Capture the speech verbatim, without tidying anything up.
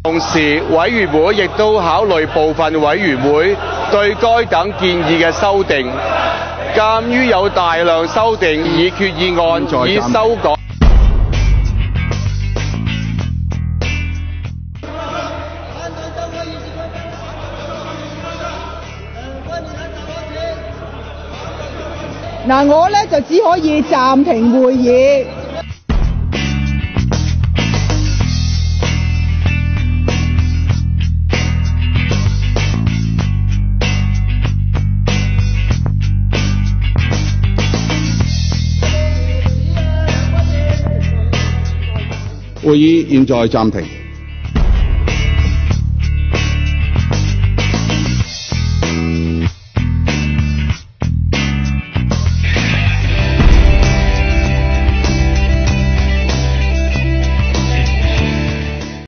同時，委員會亦都考慮部分委員會對該等建議嘅修訂。鑑於有大量修訂已決議案已修改。 嗱，我咧就只可以暫停會議。 會議現在暫停。